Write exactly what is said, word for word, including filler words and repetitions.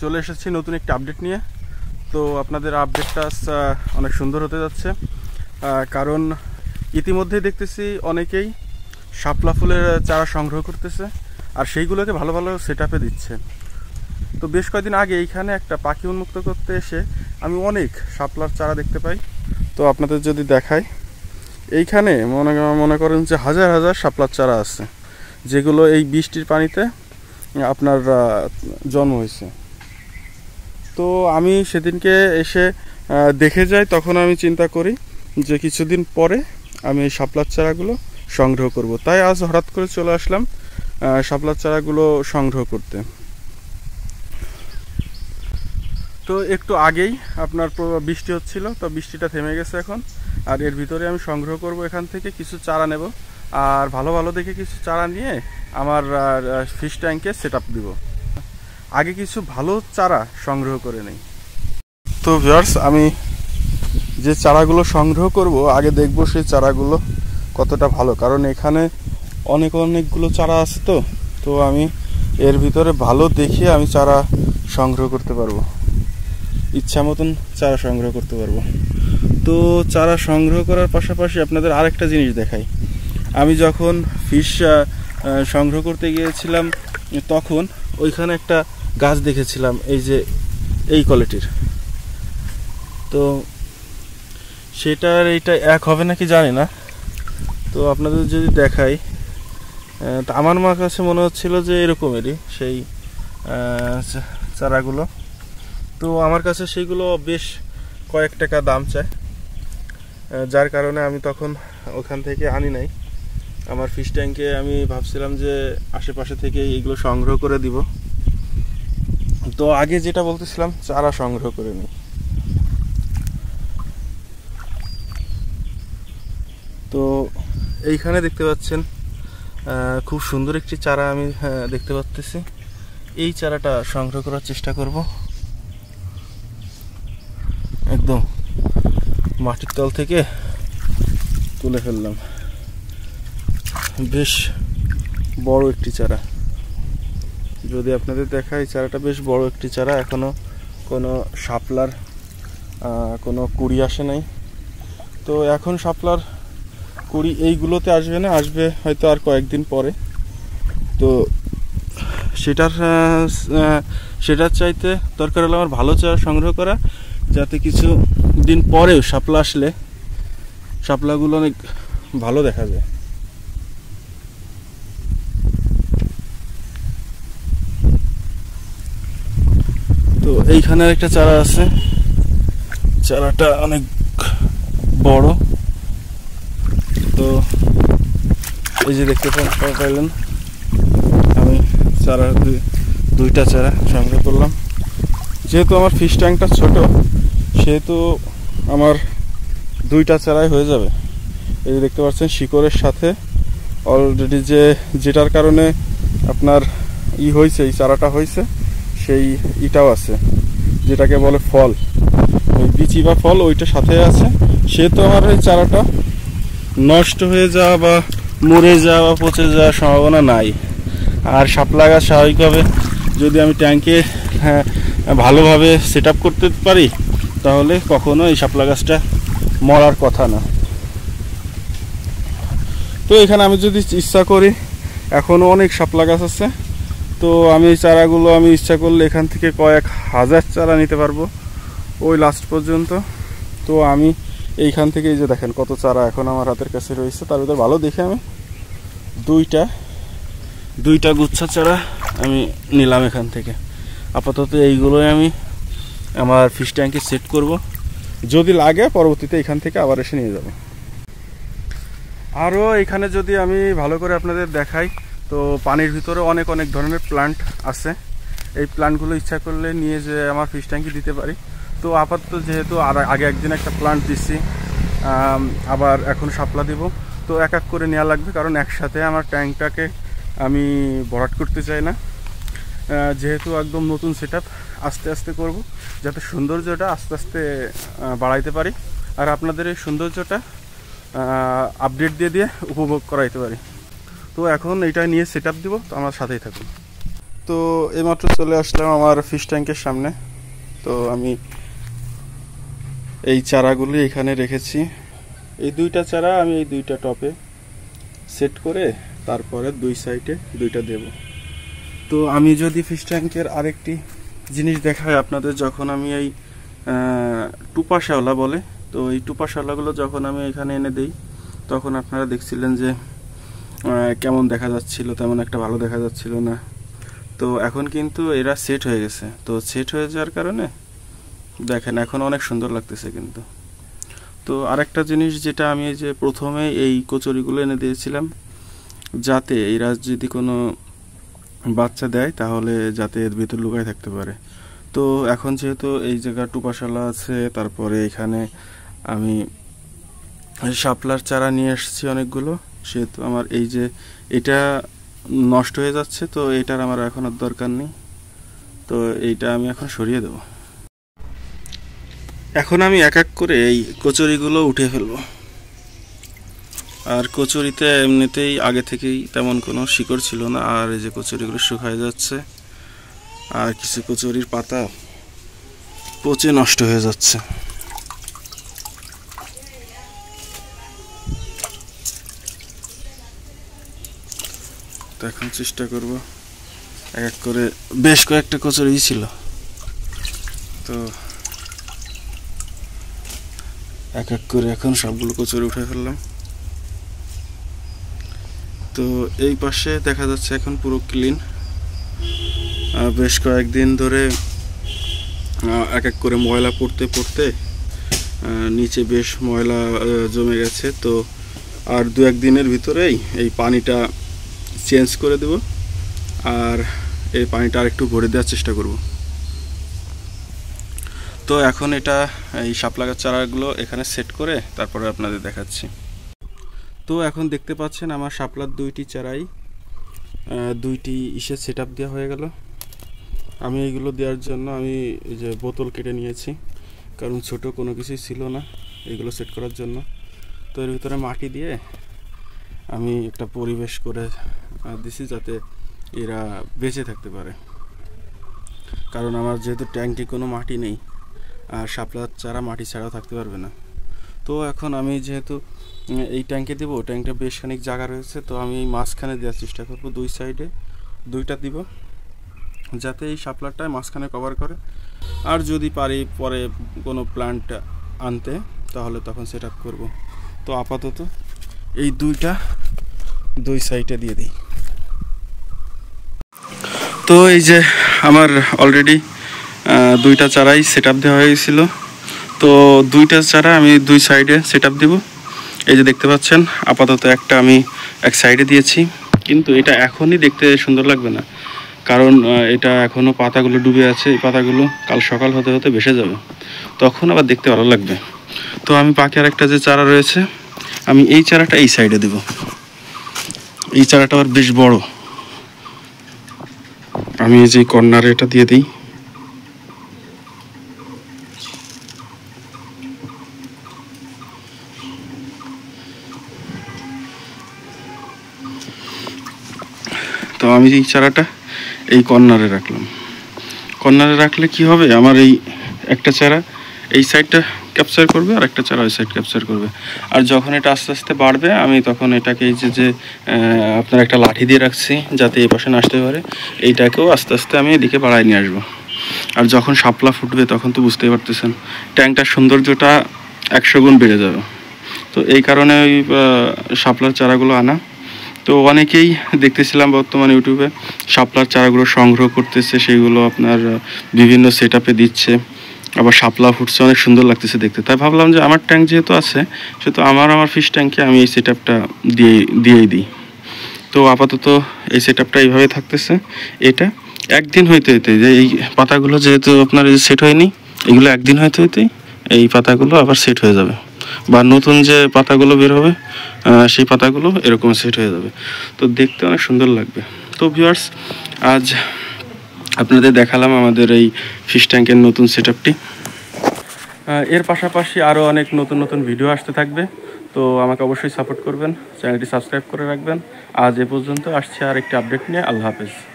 চলে এসেছি নতুন একটা আপডেট নিয়ে। তো আপনাদের আপডেটটা অনেক সুন্দর হতে যাচ্ছে, কারণ ইতিমধ্যেই দেখতেছি অনেকেই শাপলা ফুলের চারা সংগ্রহ করতেছে আর সেইগুলোকে ভালো ভালো সেট আপে দিচ্ছে। তো বেশ কয়েকদিন আগে এইখানে একটা পাখি উন্মুক্ত করতে এসে আমি অনেক শাপলার চারা দেখতে পাই। তো আপনাদের যদি দেখাই, এইখানে মনে মনে করেন যে হাজার হাজার শাপলার চারা আছে, যেগুলো এই বৃষ্টির পানিতে আপনার জন্ম হয়েছে। তো আমি সেদিনকে এসে দেখে যাই, তখন আমি চিন্তা করি যে কিছুদিন পরে আমি এই শাপলার চারাগুলো সংগ্রহ করব। তাই আজ হঠাৎ করে চলে আসলাম শাপলার চারাগুলো সংগ্রহ করতে। তো একটু আগেই আপনার বৃষ্টি হচ্ছিল, তো বৃষ্টিটা থেমে গেছে এখন, আর এর ভিতরে আমি সংগ্রহ করব এখান থেকে কিছু চারা নেব, আর ভালো ভালো দেখে কিছু চারা নিয়ে আমার ফিশ ট্যাঙ্কে সেট আপ দিব। আগে কিছু ভালো চারা সংগ্রহ করে নেই। তো ভিউয়ার্স, আমি যে চারাগুলো সংগ্রহ করব আগে দেখব সেই চারাগুলো কতটা ভালো, কারণ এখানে অনেক অনেকগুলো চারা আছে। তো তো আমি এর ভিতরে ভালো দেখে আমি চারা সংগ্রহ করতে পারবো, ইচ্ছা মতন চারা সংগ্রহ করতে পারবো। তো চারা সংগ্রহ করার পাশাপাশি আপনাদের আরেকটা জিনিস দেখাই। আমি যখন ফিশ সংগ্রহ করতে গিয়েছিলাম তখন ওইখানে একটা গাছ দেখেছিলাম, এই যে এই কোয়ালিটির। তো সেটার এইটা এক হবে নাকি জানি না। তো আপনাদের যদি দেখাই, তা আমার মার কাছে মনে হচ্ছিল যে এরকমেরই সেই চারাগুলো। তো আমার কাছে সেইগুলো বেশ কয়েক টাকা দাম চায়, যার কারণে আমি তখন ওখান থেকে আনি নাই। আমার ফিশ ট্যাঙ্কে আমি ভাবছিলাম যে আশেপাশে থেকে এইগুলো সংগ্রহ করে দিব। তো আগে যেটা বলতেছিলাম, চারা সংগ্রহ করে নিই। তো এইখানে দেখতে পাচ্ছেন খুব সুন্দর একটি চারা আমি দেখতে পাচ্ছি। এই চারাটা সংগ্রহ করার চেষ্টা করব। একদম মাটির তল থেকে তুলে ফেললাম, বেশ বড় একটি চারা। যদি আপনাদের দেখাই, চারাটা বেশ বড় একটি চারা, এখনো কোনো শাপলার কোনো কুড়ি আসে নাই। তো এখন শাপলার কুড়ি এইগুলোতে আসবে না, আসবে হয়তো আর কয়েকদিন পরে। তো সেটার সেটার চাইতে দরকার হলো আমার ভালো চারা সংগ্রহ করা, যাতে কিছু দিন পরেও শাপলা আসলে শাপলাগুলো অনেক ভালো দেখা যায়। তো এইখানে একটা চারা আছে, চারাটা অনেক বড়। তো এই যে দেখতে পাইলেন, আমি চারা দুইটা চারা সংগ্রহ করলাম। যেহেতু আমার ফিশ ট্যাঙ্কটা ছোট, সেহেতু আমার দুইটা চারাই হয়ে যাবে। এই যে দেখতে পাচ্ছেন শিকড়ের সাথে অলরেডি যে যেটার কারণে আপনার ই হয়েছে, এই চারাটা হয়েছে, সেই ইটাও আছে, যেটাকে বলে ফল, ওই বিচি বা ফল, ওইটা সাথে আছে। সেহেতু আমার এই চারাটা নষ্ট হয়ে যাওয়া বা মরে যাওয়া বা পচে যাওয়ার সম্ভাবনা নাই। আর শাপলা গাছ স্বাভাবিকভাবে যদি আমি ট্যাঙ্কে হ্যাঁ ভালোভাবে সেট আপ করতে পারি, তাহলে কখনো এই শাপলা গাছটা মরার কথা না। তো এখানে আমি যদি ইচ্ছা করি, এখনও অনেক শাপলা গাছ আছে। তো আমি এই চারাগুলো আমি ইচ্ছা করলে এখান থেকে কয়েক হাজার চারা নিতে পারবো ওই লাস্ট পর্যন্ত। তো আমি এইখান থেকে এই যে দেখেন কত চারা এখন আমার হাতের কাছে রয়েছে, তার ভিতরে ভালো দেখে আমি দুইটা দুইটা গুচ্ছা চারা আমি নিলাম এখান থেকে। আপাতত এইগুলোই আমি আমার ফিশ ট্যাঙ্কে সেট করব, যদি লাগে পরবর্তীতে এখান থেকে আবার এসে নিয়ে যাব। আরও এখানে যদি আমি ভালো করে আপনাদের দেখাই, তো পানির ভিতরে অনেক অনেক ধরনের প্লান্ট আছে। এই প্লান্টগুলো ইচ্ছা করলে নিয়ে যে আমার ফিশ ট্যাঙ্কে দিতে পারি। তো আপাতত যেহেতু আর আগে একদিন একটা প্লান্ট দিচ্ছি, আবার এখন শাপলা দিব, তো এক এক করে নেওয়া লাগবে, কারণ একসাথে আমার ট্যাঙ্কটাকে আমি ভরাট করতে চাই না। যেহেতু একদম নতুন সেট আপ, আস্তে আস্তে করব, যাতে সৌন্দর্যটা আস্তে আস্তে বাড়াইতে পারি, আর আপনাদের এই সৌন্দর্যটা আপডেট দিয়ে দিয়ে উপভোগ করাইতে পারি। তো এখন এইটা নিয়ে সেট আপ দিব, তো আমার সাথেই থাকুন। তো এইমাত্র চলে আসলাম আমার ফিশ ট্যাঙ্কের সামনে। তো আমি এই চারাগুলি এখানে রেখেছি। এই দুইটা চারা আমি এই দুইটা টপে সেট করে তারপরে দুই সাইডে দুইটা দেব। তো আমি যদি ফিশ ট্যাঙ্কের আরেকটি জিনিস দেখাই আপনাদের, যখন আমি এই টুপা শ্যাওলা বলে, তো এই টুপা শ্যাওলাগুলো যখন আমি এখানে এনে দিই তখন আপনারা দেখছিলেন যে কেমন দেখা যাচ্ছিল, তেমন একটা ভালো দেখা যাচ্ছিল না। তো এখন কিন্তু এরা সেট হয়ে গেছে। তো সেট হয়ে যাওয়ার কারণে দেখেন এখন অনেক সুন্দর লাগতেছে কিন্তু। তো আরেকটা জিনিস যেটা আমি এই যে প্রথমে এই কচুরিগুলো এনে দিয়েছিলাম, যাতে এরা যদি কোনো বাচ্চা দেয় তাহলে যাতে এর ভিতর লুকায় থাকতে পারে। তো এখন যেহেতু এই জায়গা টুপাশালা আছে, তারপরে এখানে আমি শাপলার চারা নিয়ে এসেছি অনেকগুলো, সেহেতু আমার এই যে এটা নষ্ট হয়ে যাচ্ছে, তো এটার আমার এখন আর দরকার নেই। তো এইটা আমি এখন সরিয়ে দেব। এখন আমি এক এক করে এই কচুরিগুলো উঠে ফেলবো। আর কচুরিতে এমনিতেই আগে থেকেই তেমন কোনো শিকড় ছিল না, আর এই যে কচুরিগুলো শুকায় যাচ্ছে, আর কিছু কচুরির পাতা পচে নষ্ট হয়ে যাচ্ছে। তো এখন চেষ্টা করব এক এক করে, বেশ কয়েকটা কচুরি ছিল, তো এক এক করে এখন সবগুলো কচুরি উঠে ফেললাম। তো এই পাশে দেখা যাচ্ছে এখন পুরো ক্লিন। বেশ কয়েকদিন ধরে এক এক করে ময়লা পড়তে পড়তে নিচে বেশ ময়লা জমে গেছে। তো আর দু এক দিনের ভিতরেই এই পানিটা চেঞ্জ করে দেব, আর এই পানিটা আরেকটু ভরে দেওয়ার চেষ্টা করব। তো এখন এটা এই শাপলা গাছ চারাগুলো এখানে সেট করে তারপরে আপনাদের দেখাচ্ছি। তো এখন দেখতে পাচ্ছেন আমার শাপলার দুইটি চারাই দুইটি ইসে সেট আপ দেওয়া হয়ে গেল। আমি এইগুলো দেওয়ার জন্য আমি এই যে বোতল কেটে নিয়েছি, কারণ ছোট কোনো কিছুই ছিল না এগুলো সেট করার জন্য। তো এর ভিতরে মাটি দিয়ে আমি একটা পরিবেশ করে দিছি যাতে এরা বেঁচে থাকতে পারে, কারণ আমার যেহেতু ট্যাঙ্কে কোনো মাটি নেই, আর শাপলার চারা মাটি ছাড়াও থাকতে পারবে না। তো এখন আমি যেহেতু এই ট্যাঙ্কে দেবো, ট্যাঙ্কটা বেশ খানিক জায়গা রয়েছে, তো আমি এই মাঝখানে দেওয়ার চেষ্টা করব, দুই সাইডে দুইটা দিব যাতে এই শাপলারটায় মাঝখানে কভার করে। আর যদি পারি পরে কোনো প্ল্যান্ট আনতে তাহলে তখন সেট আপ করবো। তো আপাতত এই দুইটা দুই সাইডে দিয়ে দিই। তো এই যে আমার অলরেডি দুইটা চারাই সেট আপ দেওয়া হয়ে গেছিলো। তো দুইটা চারা আমি দুই সাইডে সেট আপ দেবো। এই যে দেখতে পাচ্ছেন আপাতত একটা আমি এক সাইডে দিয়েছি, কিন্তু এটা এখনই দেখতে সুন্দর লাগবে না, কারণ এটা এখনও পাতাগুলো ডুবে আছে। এই পাতাগুলো কাল সকাল হতে হতে ভেসে যাবে, তখন আবার দেখতে ভালো লাগবে। তো আমি বাকি আর একটা যে চারা রয়েছে, আমি এই চারাটা এই সাইডে দেব। এই চারাটা আবার বেশ বড়, আমি এই যে কর্নারে এটা দিয়ে দিই। তো আমি এই চারাটা এই কর্নারে রাখলাম। কর্নারে রাখলে কি হবে, আমার এই একটা চারা এই সাইডটা ক্যাপচার করবে আর একটা চারা ওই সাইড ক্যাপচার করবে। আর যখন এটা আস্তে আস্তে বাড়বে, আমি তখন এটাকে এই যে যে আপনার একটা লাঠি দিয়ে রাখছি যাতে এই পাশে না আসতে পারে, এইটাকেও আস্তে আস্তে আমি এদিকে বাড়ায় নিয়ে আসবো। আর যখন শাপলা ফুটবে তখন তো বুঝতেই পারতেছেন ট্যাঙ্কটার সৌন্দর্যটা একশো গুণ বেড়ে যাবে। তো এই কারণে ওই শাপলার চারাগুলো আনা। তো অনেকেই দেখতেছিলাম বর্তমানে ইউটিউবে শাপলার চারাগুলো সংগ্রহ করতেছে, সেইগুলো আপনার বিভিন্ন সেট আপে দিচ্ছে, আবার শাপলা ফুটছে, অনেক সুন্দর লাগতেছে দেখতে। তাই ভাবলাম যে আমার ট্যাঙ্ক যেহেতু আছে, সেহেতু আমার আমার ফিশ ট্যাঙ্কে আমি এই সেট আপটা দিয়ে দিয়েই দিই। তো আপাতত এই সেট আপটা এইভাবে থাকতেছে। এটা একদিন হইতে হইতে যে এই পাতাগুলো যেহেতু আপনার সেট হয়নি, এগুলো একদিন হইতে হইতেই এই পাতাগুলো আবার সেট হয়ে যাবে, বা নতুন যে পাতাগুলো বের হবে সেই পাতাগুলো এরকম সেট হয়ে যাবে। তো দেখতে অনেক সুন্দর লাগবে। তো ভিউয়ার্স, আজ আপনাদের দেখালাম আমাদের এই ফিশ ট্যাঙ্কের নতুন সেট আপটি। এর পাশাপাশি আরও অনেক নতুন নতুন ভিডিও আসতে থাকবে, তো আমাকে অবশ্যই সাপোর্ট করবেন, চ্যানেলটি সাবস্ক্রাইব করে রাখবেন। আজ এ পর্যন্ত, আসছে আর একটি আপডেট নিয়ে। আল্লাহ হাফেজ।